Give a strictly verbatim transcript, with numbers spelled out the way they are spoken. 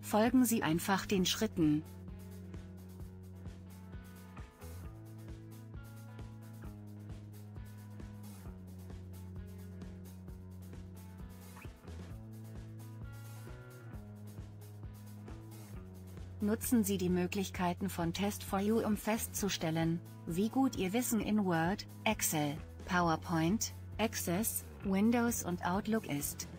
Folgen Sie einfach den Schritten. Nutzen Sie die Möglichkeiten von Test for You, um festzustellen, wie gut Ihr Wissen in Word, Excel, PowerPoint, Access, Windows und Outlook ist.